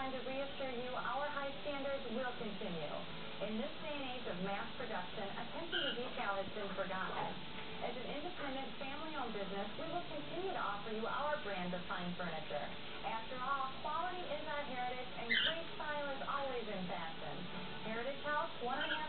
time to reassure you our high standards will continue. In this day and age of mass production, attention to detail has been forgotten. As an independent, family-owned business, we will continue to offer you our brand of fine furniture. After all, quality is our heritage, and great style is always in fashion. Heritage House, 1.5